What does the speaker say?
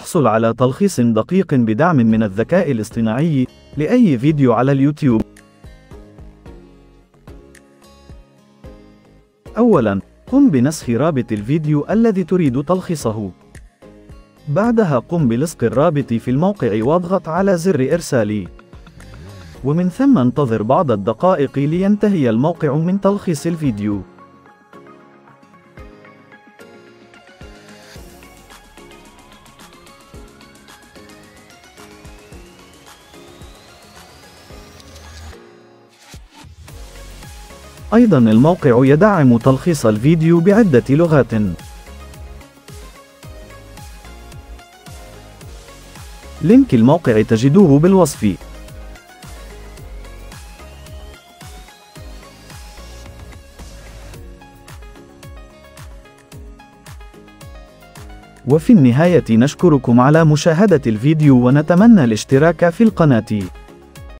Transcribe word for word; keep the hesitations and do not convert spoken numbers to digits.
احصل على تلخيص دقيق بدعم من الذكاء الاصطناعي لأي فيديو على اليوتيوب. أولاً، قم بنسخ رابط الفيديو الذي تريد تلخيصه. بعدها قم بلصق الرابط في الموقع واضغط على زر إرسال، ومن ثم انتظر بعض الدقائق لينتهي الموقع من تلخيص الفيديو. أيضاً الموقع يدعم تلخيص الفيديو بعدة لغات. لينك الموقع تجدوه بالوصف. وفي النهاية نشكركم على مشاهدة الفيديو ونتمنى الاشتراك في القناة.